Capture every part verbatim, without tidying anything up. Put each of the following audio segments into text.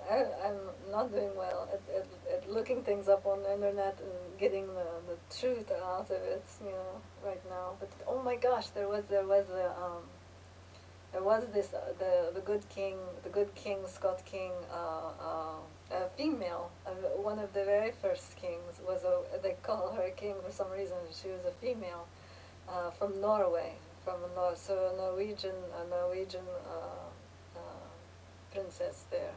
I, I'm not doing well at, at, at looking things up on the internet and getting the, the truth out of it, you know, right now. But oh my gosh, there was there was a um, there was this uh, the the good king, the good king, Scott King, uh, uh, a female, uh, one of the very first kings was a, they call her a king for some reason. She was a female uh, from Norway, from a Nor so a Norwegian a Norwegian uh, uh, princess there.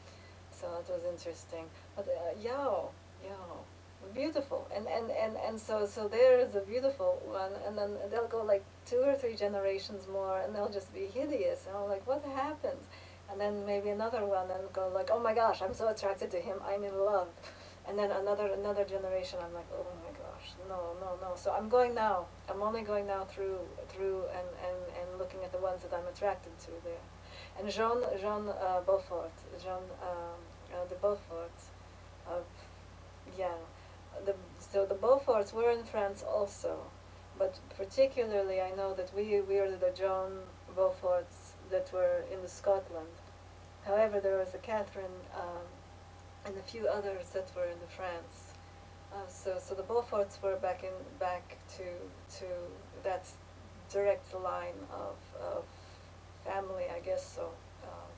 So it was interesting. But uh, Yao, Yao, beautiful. And, and, and, and so so there is a beautiful one, and then they'll go like two or three generations more, and they'll just be hideous. And I'm like, what happened? And then maybe another one, and go like, oh my gosh, I'm so attracted to him, I'm in love. And then another another generation, I'm like, oh my gosh, no, no, no. So I'm going now. I'm only going now through through and, and, and looking at the ones that I'm attracted to there. And Jean Jean uh, Beaufort, Jean um, uh, de Beaufort, of yeah, the so the Beauforts were in France also, but particularly I know that we we are the Joan Beauforts that were in the Scotland. However, there was a Catherine um, and a few others that were in the France. Uh, so so the Beauforts were back in back to to that direct line of of family, I guess so. Um,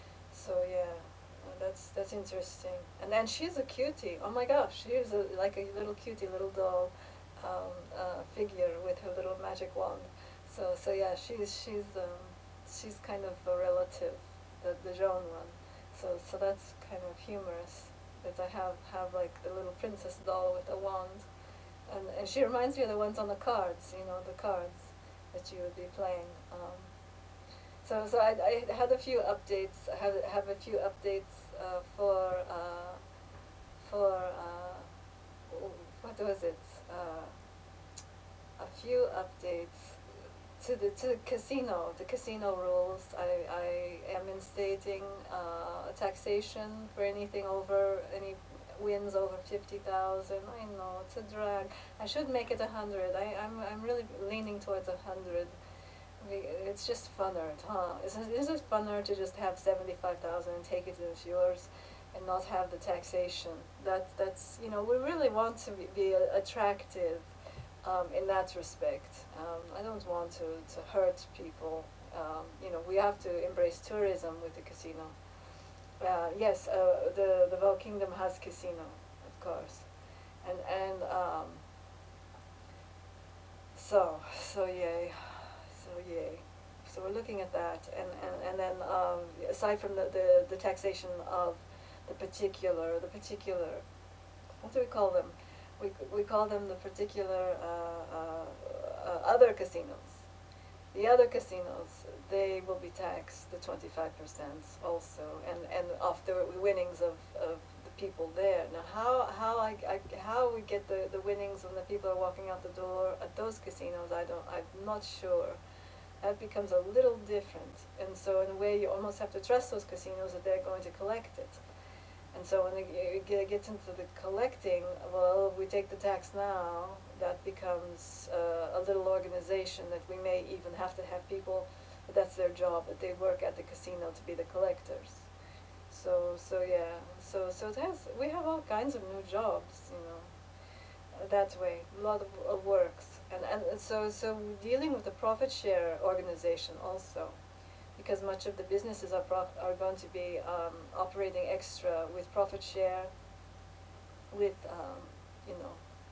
so yeah, uh, that's that's interesting. And then she's a cutie. Oh my gosh, she's a, like a little cutie, little doll um, uh, figure with her little magic wand. So so yeah, she's she's um, she's kind of a relative, the the Joan one. So so that's kind of humorous that I have have like the little princess doll with a wand, and and she reminds me of the ones on the cards. You know, the cards that you would be playing. Um, so, so I, I had a few updates. I have have a few updates uh, for uh, for uh, what was it? Uh, a few updates to the to the casino. The casino rules. I I am instating uh, taxation for anything over any wins over fifty thousand. I know it's a drag. I should make it a hundred. I I'm I'm really leaning towards a hundred. It's just funner, huh? Isn't, isn't it funner to just have seventy-five thousand and take it as yours and not have the taxation? That, that's, you know, we really want to be, be attractive um, in that respect. Um, I don't want to, to hurt people. Um, you know, we have to embrace tourism with the casino. Uh, yes, uh, the, the Vaux Kingdom has casino, of course. And, and um, so, so yay. So yay. So we're looking at that, and and and then um, aside from the, the the taxation of the particular the particular what do we call them? We we call them the particular uh, uh, uh, other casinos. The other casinos, they will be taxed the twenty-five percent also, and and off the winnings of, of the people there. Now, how how I, I how we get the, the winnings when the people are walking out the door at those casinos, I don't I'm not sure. That becomes a little different. And so in a way you almost have to trust those casinos that they're going to collect it. And so when it gets into the collecting, well, if we take the tax now, that becomes uh, a little organization that we may even have to have people, that's their job, that they work at the casino to be the collectors. So, so yeah, so, so it has, we have all kinds of new jobs, you know that way, a lot of uh, works, and and so so dealing with the profit share organization also, because much of the businesses are prof are going to be um, operating extra with profit share, with um, you know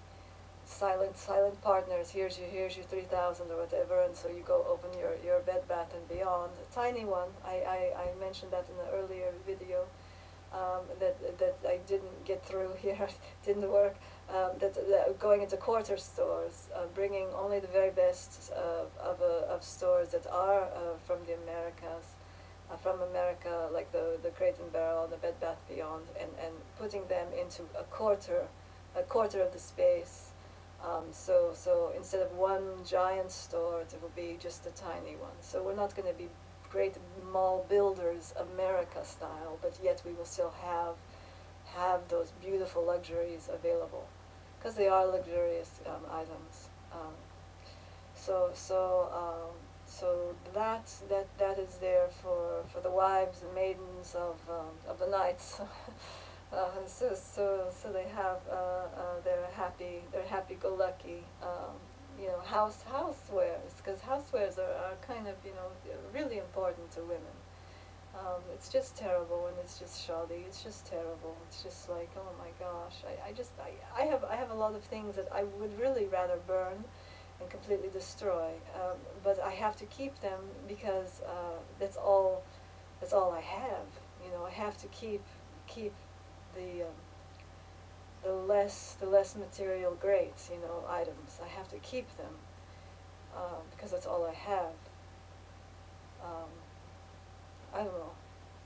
silent silent partners. Here's your here's your three thousand or whatever, and so you go open your your Bed Bath and Beyond, a tiny one. I I, I mentioned that in the earlier video um, that that I didn't get through here, didn't work. Um, that, that going into quarter stores, uh, bringing only the very best of of, uh, of stores that are uh, from the Americas, uh, from America, like the the Crate and Barrel, the Bed Bath Beyond, and and putting them into a quarter, a quarter of the space. Um, so so instead of one giant store, it will be just a tiny one. So we're not going to be great mall builders, America style, but yet we will still have have those beautiful luxuries available, because they are luxurious um, items. Um, so so um, so that that that is there for for the wives and maidens of um, of the knights. uh, so so so they have uh, uh, they're happy they're happy-go-lucky. Um, you know, house housewares, because housewares are, are kind of, you know, really important to women. Um, it's just terrible, and it's just shoddy. It's just terrible. It's just like, oh my gosh. I, I just I, I have I have a lot of things that I would really rather burn and completely destroy. Um, but I have to keep them because uh, that's all that's all I have. You know, I have to keep keep the um, the less the less material great, you know, items. I have to keep them um, because that's all I have. Um, I don't know.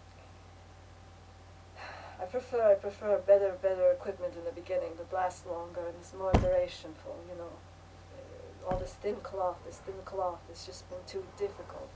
I prefer I prefer better better equipment in the beginning that lasts longer and is more durationful. You know, all this thin cloth, this thin cloth has just been too difficult.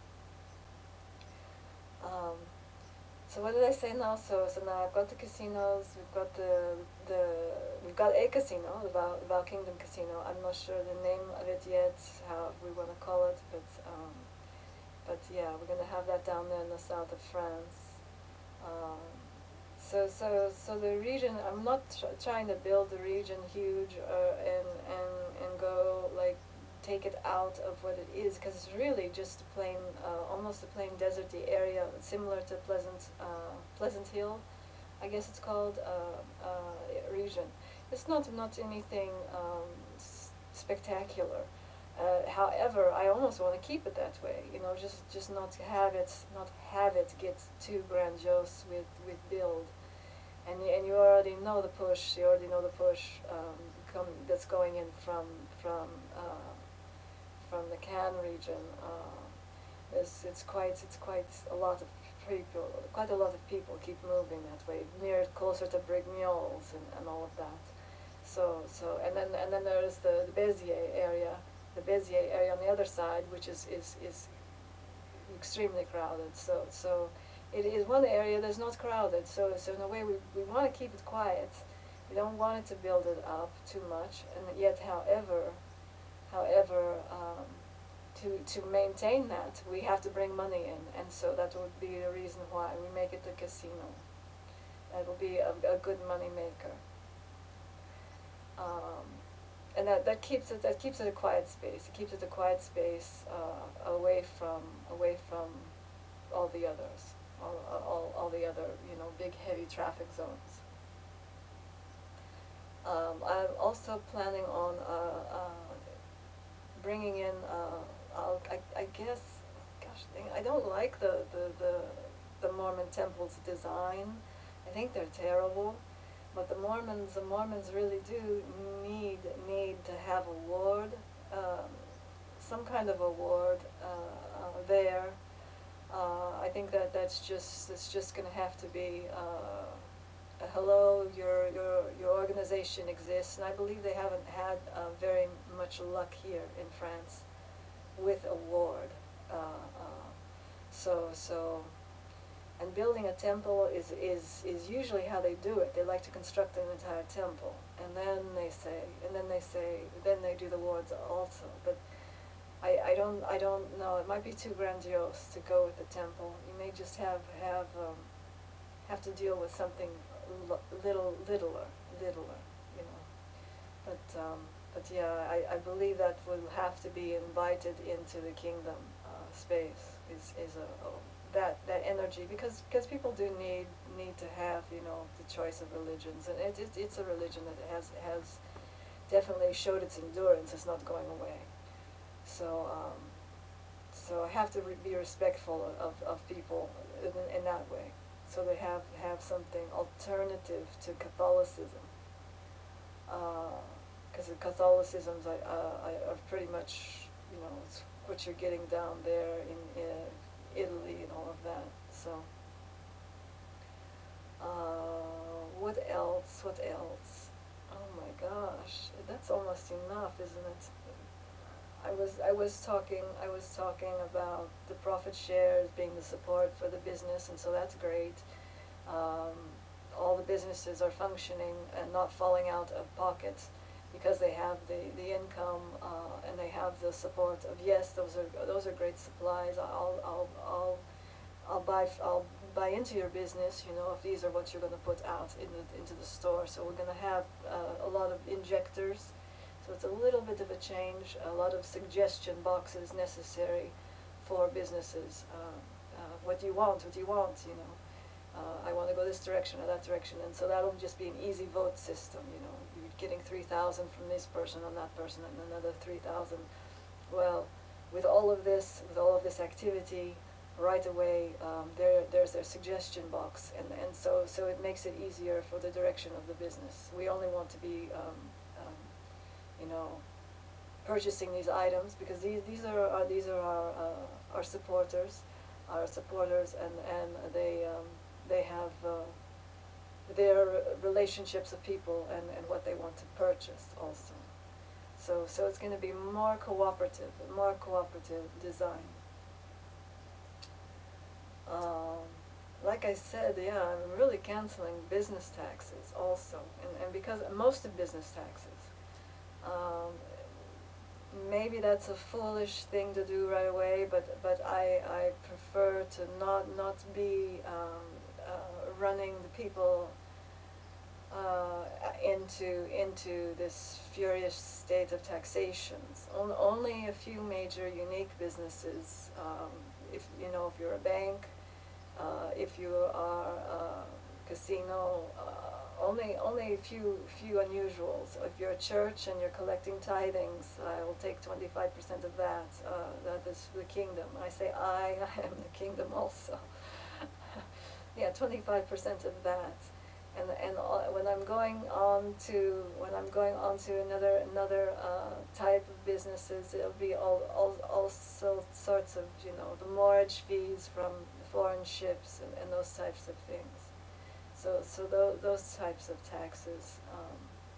Um, so what did I say now? So so now I've got the casinos. We've got the the we've got a casino, the Vaux, Vaux Kingdom Casino. I'm not sure the name of it yet, how we want to call it, but um, but yeah, we're gonna have that down there in the south of France. Um, So, so, so the region, I'm not tr trying to build the region huge uh, and, and, and go, like, take it out of what it is, because it's really just a plain, uh, almost a plain deserty area, similar to Pleasant, uh, Pleasant Hill, I guess it's called, uh, uh, region. It's not, not anything um, s spectacular. Uh, however, I almost want to keep it that way, you know, just, just not have it, not have it get too grandiose with, with build. And, and you already know the push, you already know the push um, come, that's going in from, from, uh, from the Cannes region. Uh, it's, it's quite, it's quite a lot of people, quite a lot of people keep moving that way, near, closer to Brignoles and, and all of that. So, so, and then, and then there is the, the Beziers area, the Beziers area on the other side, which is, is, is extremely crowded. So, so it is one area that's not crowded. So, so in a way, we, we want to keep it quiet. We don't want it to build it up too much. And yet, however, however, um, to to maintain that, we have to bring money in, and so that would be the reason why we make it a casino. That will be a, a good money maker. Um, and that, that keeps it that keeps it a quiet space. It keeps it a quiet space uh, away from away from all the others, all, all all the other, you know, big heavy traffic zones. Um, I'm also planning on uh, uh, bringing in. Uh, I'll, I I guess, gosh, dang, I don't like the the the the Mormon temple's design. I think they're terrible. But the Mormons, the Mormons really do need need to have a ward, um, some kind of a ward uh, uh, there. Uh, I think that that's just it's just going to have to be uh, a hello. Your your your organization exists, and I believe they haven't had uh, very much luck here in France with a ward. Uh, uh, so so. And building a temple is, is, is usually how they do it. They like to construct an entire temple, and then they say, and then they say, then they do the wards also. But I, I don't I don't know. It might be too grandiose to go with the temple. You may just have have um, have to deal with something little littler, littler, you know. But um, but yeah, I, I believe that will have to be invited into the kingdom uh, space. Is is a, a that that energy, because because people do need need to have, you know, the choice of religions, and it, it it's a religion that has has definitely showed its endurance. It's not going away. So um, so I have to re be respectful of, of people in, in that way. So they have have something alternative to Catholicism. Because uh, the Catholicisms I, uh, I are pretty much, you know, it's what you're getting down there in, in Italy and all of that. So, uh, what else? What else? Oh my gosh, that's almost enough, isn't it? I was I was talking I was talking about the profit shares being the support for the business, and so that's great. Um, all the businesses are functioning and not falling out of pocket. because they have the, the income uh, and they have the support of, yes, those are those are great supplies. I'll I'll I'll I'll buy I'll buy into your business. You know, if these are what you're going to put out in the, into the store. So we're going to have uh, a lot of injectors. So it's a little bit of a change. A lot of suggestion boxes necessary for businesses. Uh, uh, what do you want? What do you want? You know. Uh, I want to go this direction or that direction, and so that'll just be an easy vote system. You know, you're getting three thousand from this person and that person, and another three thousand. Well, with all of this, with all of this activity, right away um, there there's their suggestion box, and and so so it makes it easier for the direction of the business. We only want to be, um, um, you know, purchasing these items because these these are our, these are our uh, our supporters, our supporters, and and they. Um, They have uh, their relationships of people and, and what they want to purchase also. So so it's going to be more cooperative, more cooperative design. Um, like I said, yeah, I'm really canceling business taxes also, and and because most of business taxes. Um, maybe that's a foolish thing to do right away, but but I I prefer to not not be. Um, Uh, running the people uh, into into this furious state of taxations. On, only a few major unique businesses. Um, if you know, if you're a bank, uh, if you are a casino, uh, only only a few few unusuals. If you're a church and you're collecting tithings, I will take twenty-five percent of that. Uh, that is the kingdom. I say I, I am the kingdom also. Yeah, twenty-five percent of that, and and uh, when I'm going on to when I'm going on to another another uh, type of businesses, it'll be all, all also sorts of, you know, the mortgage fees from foreign ships and, and those types of things. So so those those types of taxes. Um,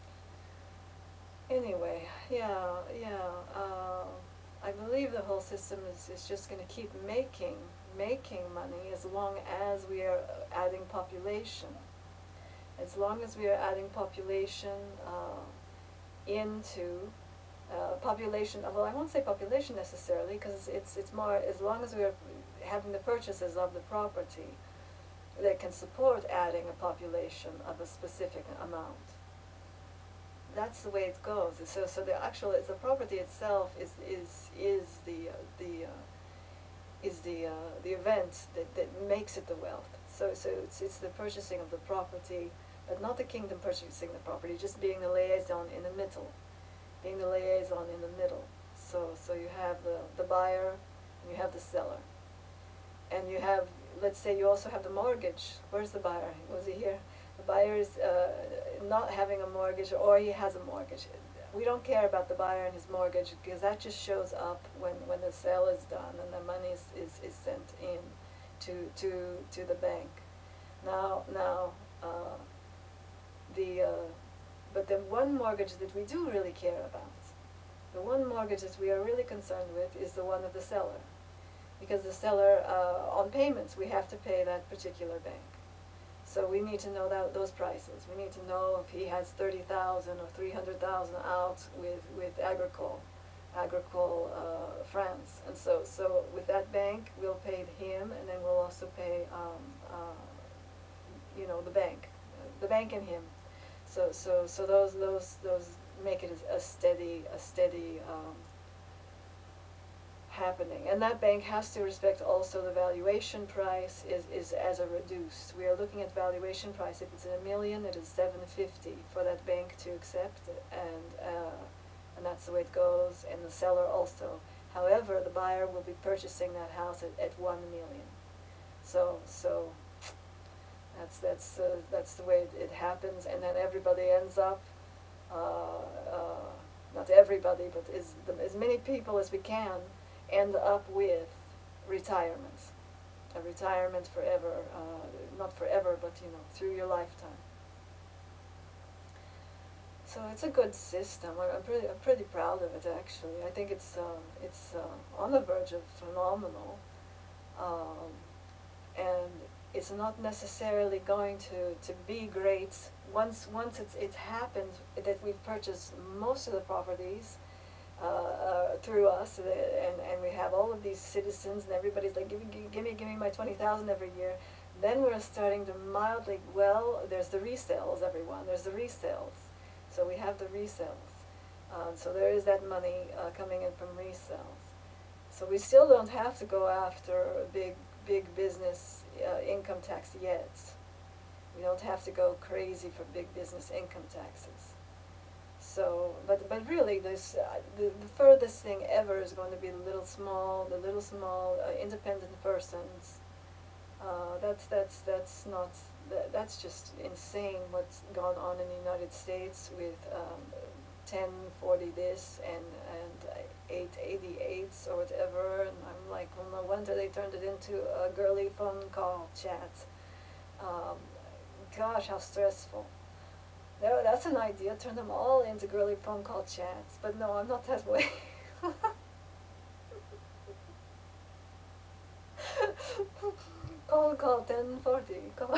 anyway, yeah yeah. Uh, I believe the whole system is is just going to keep making. making money as long as we are adding population. As long as we are adding population uh, into uh, population, well, I won't say population necessarily, because it's it's more as long as we are having the purchases of the property that can support adding a population of a specific amount. That's the way it goes. So so the actual is the property itself is is is the uh, the uh, is the uh, the event that, that makes it the wealth. So so it's it's the purchasing of the property, but not the kingdom purchasing the property, just being the liaison in the middle, being the liaison in the middle. So so you have the the buyer, and you have the seller, and you have, let's say you also have the mortgage. Where's the buyer? Was he here? The buyer is uh, not having a mortgage, or he has a mortgage. We don't care about the buyer and his mortgage, because that just shows up when, when the sale is done and the money is, is, is sent in to to to the bank. Now now uh, the uh, but the one mortgage that we do really care about, the one mortgage that we are really concerned with, is the one of the seller, because the seller uh, on payments we have to pay that particular bank. So we need to know that those prices. We need to know if he has thirty thousand or three hundred thousand out with with Agricole, Agricole uh, France, and so so with that bank we'll pay him, and then we'll also pay um, uh, you know, the bank, the bank and him. So so so those those those make it a steady a steady. Um, happening, and that bank has to respect also the valuation price is, is as a reduced. We are looking at valuation price. If it's a million, it is seven fifty for that bank to accept it, and uh, and that's the way it goes. And the seller also. However, the buyer will be purchasing that house at, at one million. So so that's that's uh, that's the way it, it happens, and then everybody ends up. Uh, uh, not everybody, but as the, as many people as we can end up with retirement, a retirement forever, uh, not forever, but, you know, through your lifetime. So it's a good system. I'm pretty, I'm pretty proud of it, actually. I think it's uh, it's uh, on the verge of phenomenal, um, and it's not necessarily going to, to be great. Once once it's it's happened that we've purchased most of the properties uh, uh, through us, uh, and and we have all of these citizens, and everybody's like, give me give me give me my twenty thousand every year. Then we're starting to mildly, well, there's the resales, everyone. There's the resales. So we have the resales. Uh, so there is that money uh, coming in from resales. So we still don't have to go after a big, big business uh, income tax yet. We don't have to go crazy for big business income taxes. So, but but really, this uh, the, the furthest thing ever is going to be the little small, the little small uh, independent persons. Uh, that's that's that's not that, that's just insane what's gone on in the United States with um, ten forty this and and eight eighty-eights or whatever, and I'm like, well, no wonder they turned it into a girly phone call chat. Um, gosh, how stressful. No, that's an idea. Turn them all into girly phone call chats. But no, I'm not that way. call call ten forty. Call.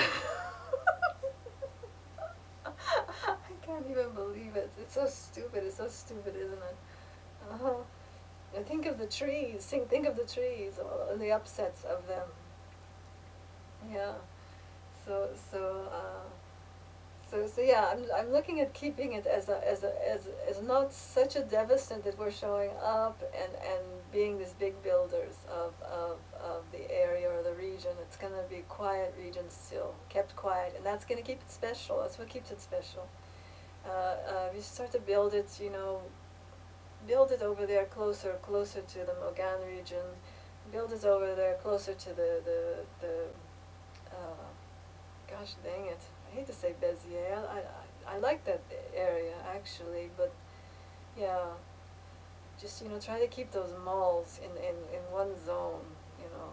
I can't even believe it. It's so stupid. It's so stupid, isn't it? Uh-huh. And think of the trees. Think think of the trees and the upsets of them. Yeah. So so. Uh, So, so yeah, I'm, I'm looking at keeping it as a, as a, as, as not such a deficit that we're showing up and, and being these big builders of, of, of the area or the region. It's going to be a quiet region still, kept quiet, and that's going to keep it special. That's what keeps it special. Uh, uh, we start to build it, you know, build it over there closer, closer to the Mogan region, build it over there closer to the, the, the, uh, gosh dang it. I hate to say Beziers. I, I, I like that area, actually, but yeah, just, you know, try to keep those malls in, in, in one zone, you know,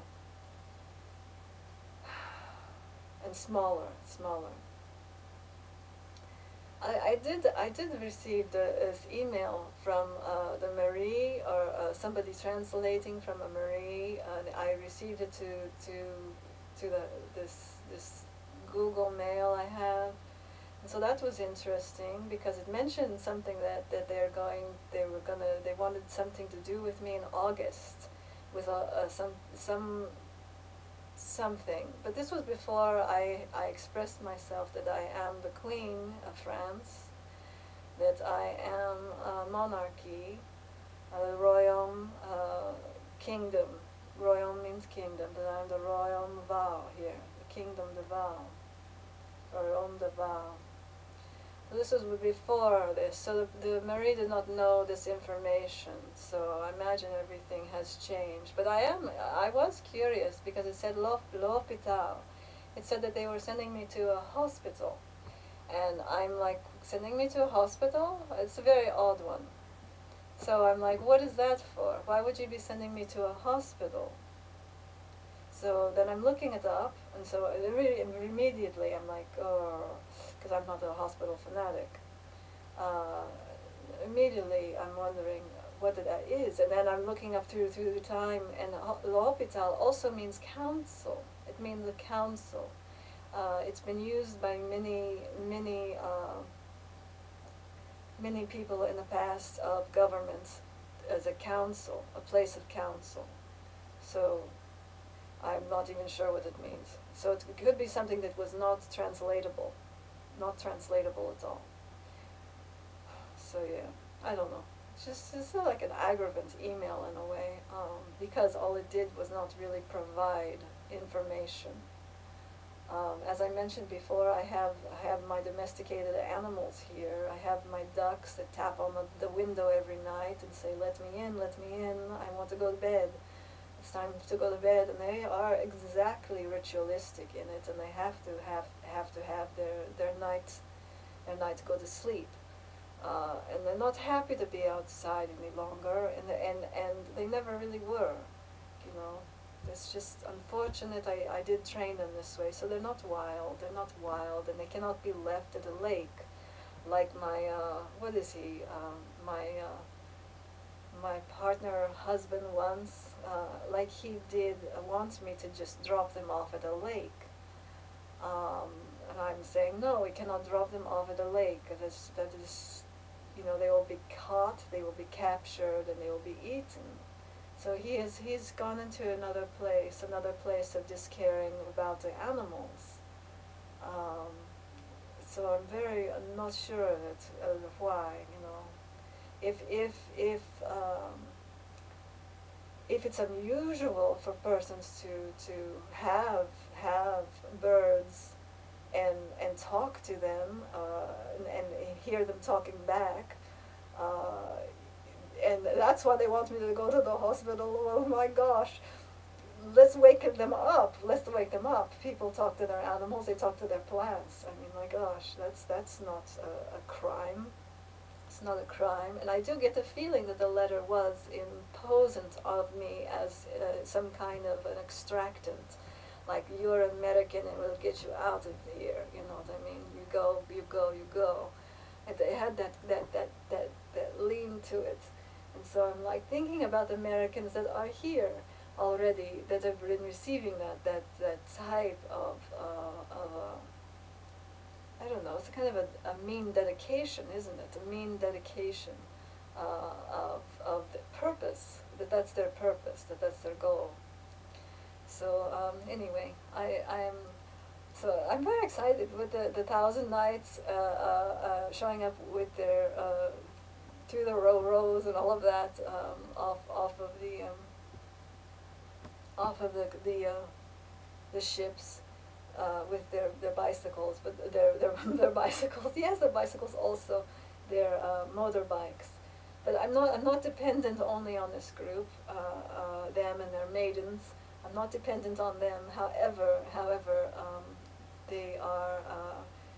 and smaller, smaller. I, I did I did receive the, this email from uh, the Marie, or uh, somebody translating from a Marie, and I received it to to to the this this Google Mail I have. And so that was interesting because it mentioned something that, that they're going they were gonna they wanted something to do with me in August with a, a some some something. But this was before I, I expressed myself that I am the Queen of France, that I am a monarchy, a royaume, uh, kingdom. Royaume means kingdom, that I'm the royaume Vaux here, the kingdom de Vaux, royaume de Vaux. So this was before this, so the, the Marie did not know this information, so I imagine everything has changed. But I am, I was curious because it said l'hôpital. It said that they were sending me to a hospital. And I'm like, sending me to a hospital? It's a very odd one. So I'm like, what is that for? Why would you be sending me to a hospital? So then I'm looking it up, and so really immediately I'm like, oh, because I'm not a hospital fanatic. Uh, immediately I'm wondering what that is, and then I'm looking up through through the time, and l'hôpital also means council. It means a council. Uh, it's been used by many many uh, many people in the past of governments as a council, a place of council. So I'm not even sure what it means. So it could be something that was not translatable, not translatable at all. So yeah, I don't know. It's just it's like an aggravant email in a way, um, because all it did was not really provide information. Um, as I mentioned before, I have I have my domesticated animals here. I have my ducks that tap on the, the window every night and say, "Let me in, let me in. I want to go to bed. It's time to go to bed." And they are exactly ritualistic in it, and they have to have have to have their their night their night to go to sleep. Uh, and they're not happy to be outside any longer, and and and they never really were, you know. It's just unfortunate. I, I did train them this way, so they're not wild. They're not wild, and they cannot be left at a lake, like my uh, what is he? Um, my uh, my partner husband once, uh, like he did, uh, wants me to just drop them off at a lake. Um, and I'm saying, no, we cannot drop them off at the lake, because that is, you know, they will be caught, they will be captured, and they will be eaten. So he is, he's gone into another place, another place of just caring about the animals. Um, so I'm very, I'm not sure of it, of why, you know. If, if, if, um, if it's unusual for persons to, to have, have birds and, and talk to them, uh, and, and hear them talking back, uh, and that's why they want me to go to the hospital. Oh my gosh, let's wake them up. Let's wake them up. People talk to their animals. They talk to their plants. I mean, my gosh, that's that's not a, a crime. It's not a crime. And I do get the feeling that the letter was imposant of me as uh, some kind of an extractant. Like, you're American and we'll get you out of here. You know what I mean? You go, you go, you go. And they had that, that, that, that, that lean to it. And so I'm like thinking about Americans that are here already, that have been receiving that, that, that type of, uh, of uh, I don't know, it's kind of a, a mean dedication, isn't it? A mean dedication uh, of, of the purpose, that that's their purpose, that that's their goal. So um, anyway, I, I'm so I'm very excited with the, the Thousand Knights uh, uh, uh, showing up with their uh, through the row rows and all of that um, off off of the um, off of the the uh, the ships uh, with their, their bicycles, but their their their bicycles. Yes, their bicycles also, their uh, motorbikes. But I'm not I'm not dependent only on this group, uh, uh, them and their maidens. I'm not dependent on them. However, however, um, they are uh,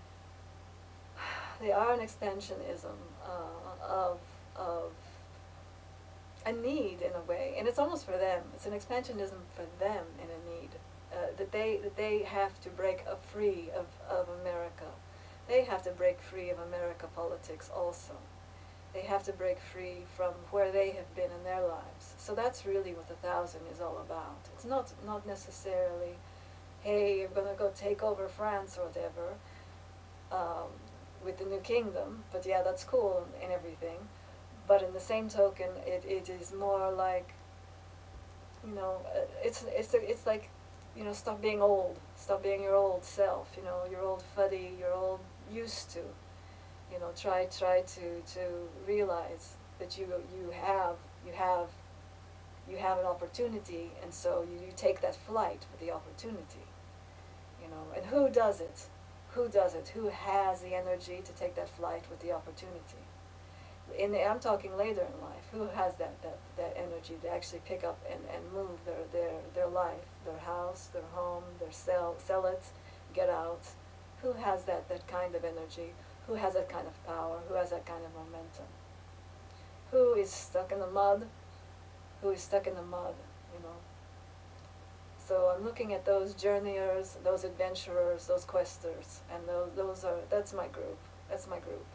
they are an expansionism uh, of of a need in a way, and it's almost for them. It's an expansionism for them in a need uh, that they that they have to break uh, free of of America. They have to break free of America politics also. They have to break free from where they have been in their lives. So that's really what the thousand is all about. It's not not necessarily, hey, you're gonna go take over France or whatever um, with the new kingdom. But yeah, that's cool and everything. But in the same token, it, it is more like, you know, uh, it's it's it's like, you know, stop being old, stop being your old self, you know, your old fuddy, your old used to, you know, try try to to realize that you you have you have you have an opportunity, and so you, you take that flight with the opportunity, you know. And who does it? Who does it? Who has the energy to take that flight with the opportunity? In the, I'm talking later in life, who has that, that, that energy to actually pick up and, and move their, their, their life, their house, their home, their sell, sell it, get out? Who has that, that kind of energy? Who has that kind of power? Who has that kind of momentum? Who is stuck in the mud? Who is stuck in the mud, you know? So I'm looking at those journeyers, those adventurers, those questers, and those, those are, that's my group. That's my group.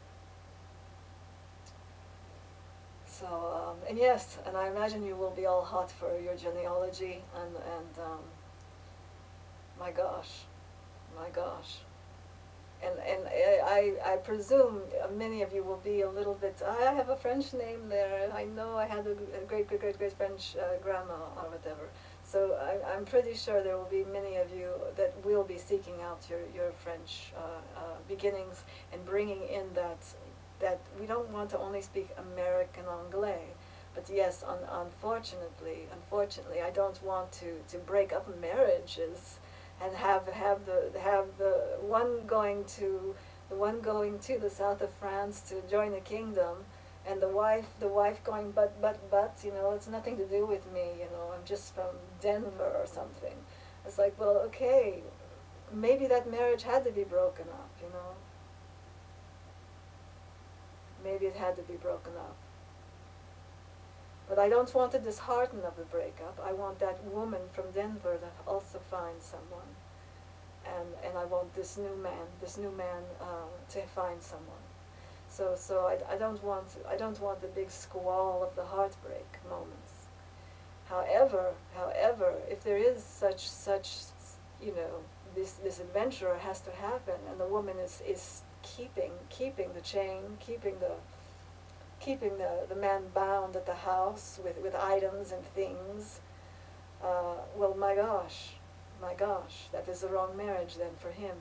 So, um, and yes, and I imagine you will be all hot for your genealogy, and, and um, my gosh, my gosh. And, and I, I presume many of you will be a little bit, I have a French name there, I know I had a, a great, great, great, great French uh, grandma or whatever. So I, I'm pretty sure there will be many of you that will be seeking out your, your French uh, uh, beginnings and bringing in that, that we don't want to only speak American Anglais. But yes, un unfortunately, unfortunately, I don't want to, to break up marriages and have have the have the one going to the one going to the south of France to join the kingdom, and the wife the wife going but but but you know, it's nothing to do with me, you know, I'm just from Denver or something. It's like, well, okay, maybe that marriage had to be broken up, you know. Maybe it had to be broken up. But I don't want to dishearten of the breakup. I want that woman from Denver to also find someone. And, and I want this new man, this new man uh, to find someone. So so I, I don't want I don't want the big squall of the heartbreak moments. However, however, if there is such such you know this this adventure has to happen, and the woman is is keeping keeping the chain, keeping the keeping the, the man bound at the house with, with items and things. Uh, well, my gosh, my gosh, that is the wrong marriage then for him.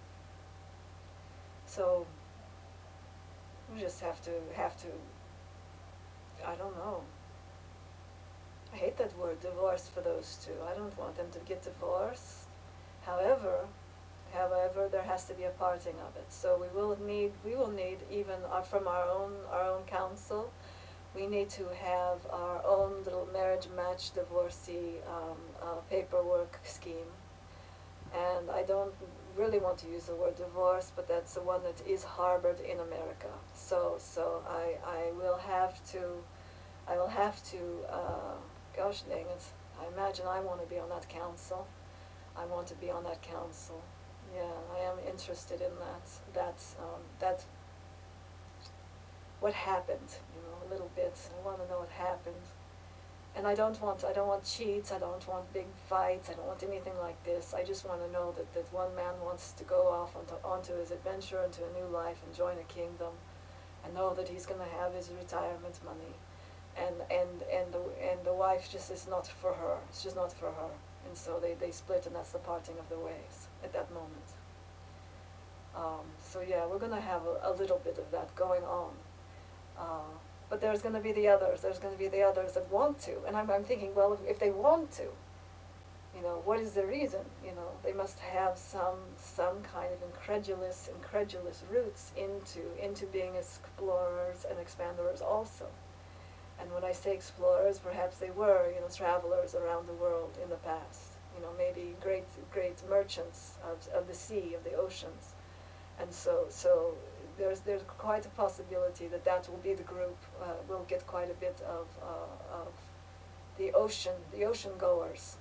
So we just have to have to. I don't know. I hate that word, divorce, for those two. I don't want them to get divorced. However, however, there has to be a parting of it. So we will need, we will need even our, from our own, our own council, we need to have our own little marriage match divorcee um, uh, paperwork scheme. And I don't really want to use the word divorce, but that's the one that is harbored in America. So, so I, I will have to, I will have to. Uh, Gosh dang it! I imagine I want to be on that council. I want to be on that council. Yeah, I am interested in that. That's um, that. What happened? You know, a little bit. I want to know what happened. And I don't want. I don't want cheats. I don't want big fights. I don't want anything like this. I just want to know that that one man wants to go off onto onto his adventure, into a new life, and join a kingdom, and know that he's going to have his retirement money. And, and, and, the, and the wife just is not for her. It's just not for her. And so they, they split, and that's the parting of the ways at that moment. Um, so yeah, we're going to have a, a little bit of that going on. Uh, but there's going to be the others. There's going to be the others that want to. And I'm, I'm thinking, well, if, if they want to, you know, what is the reason? You know, they must have some, some kind of incredulous, incredulous roots into, into being explorers and expanders also. And when I say explorers, perhaps they were, you know, travelers around the world in the past. You know, maybe great, great merchants of, of the sea, of the oceans. And so, so there's, there's quite a possibility that that will be the group. Uh, we'll get quite a bit of, uh, of the ocean, the ocean goers.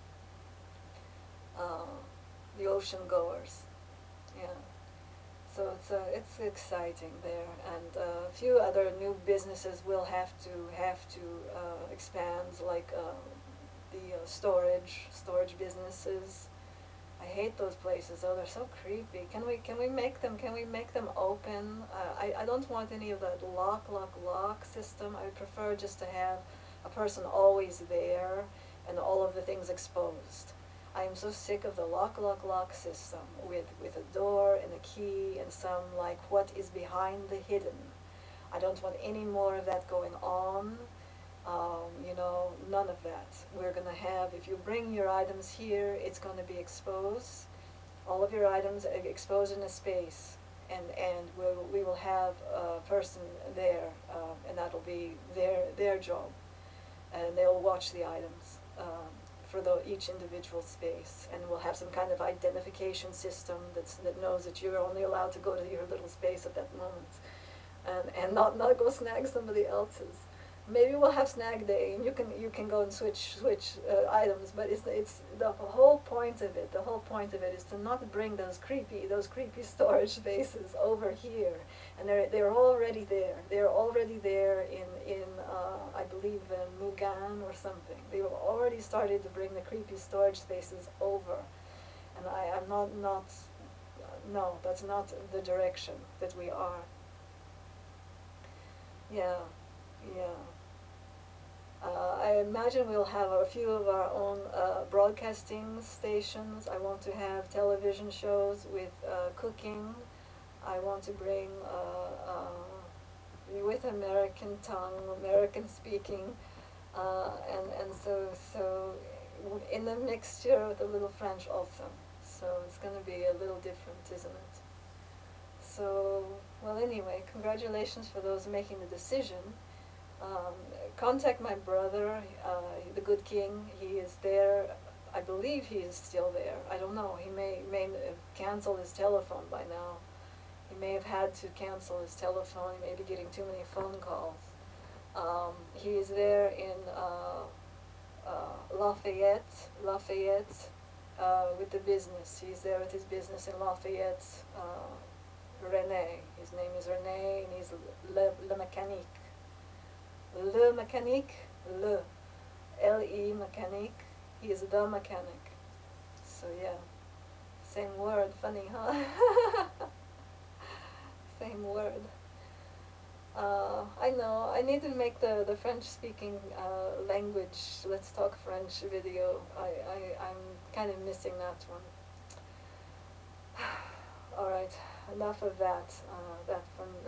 Uh, the ocean goers, yeah. So it's uh, it's exciting there, and uh, a few other new businesses will have to have to uh, expand, like uh, the uh, storage storage businesses. I hate those places. Oh, they're so creepy. Can we can we make them can we make them open? Uh, I I don't want any of that lock lock lock system. I prefer just to have a person always there and all of the things exposed. I am so sick of the lock, lock, lock system with, with a door and a key and some, like, what is behind the hidden. I don't want any more of that going on. Um, you know, none of that. We're going to have, if you bring your items here, it's going to be exposed. All of your items are exposed in a space. And, and we'll, we will have a person there, um, and that'll be their, their job. And they'll watch the items. Um, for the, each individual space, and we'll have some kind of identification system that's, that knows that you're only allowed to go to your little space at that moment, and, and not, not go snag somebody else's. Maybe we'll have snag day, and you can you can go and switch switch uh, items, but it's it's the whole point of it. The whole point of it is to not bring those creepy those creepy storage spaces over here, and they're they're already there. They're already there in in uh, I believe in Mugan or something. They've already started to bring the creepy storage spaces over, and I I'm not not no, that's not the direction that we are. Yeah, yeah. Uh, I imagine we'll have a few of our own uh, broadcasting stations. I want to have television shows with uh, cooking. I want to bring uh, uh, with American tongue, American speaking, uh, and and so so in the mixture with a little French also. So it's going to be a little different, isn't it? So well, anyway, congratulations for those making the decision. Um, contact my brother, uh, the good king. He is there. I believe he is still there. I don't know. He may may have canceled his telephone by now. He may have had to cancel his telephone. He may be getting too many phone calls. Um, he is there in uh, uh, Lafayette, Lafayette, uh, with the business. He's there with his business in Lafayette. Uh, René. His name is René, and he's Le, Le Mécanique. Le mécanique, le, L E mécanique, he is the mechanic. So yeah, same word. Funny, huh? Same word. Uh, I know. I need to make the, the French-speaking uh, language, Let's Talk French video. I, I, I'm kind of missing that one. Alright, enough of that. Uh, that from